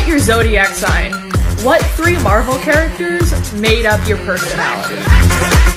Despite your zodiac sign, what 3 Marvel characters made up your personality?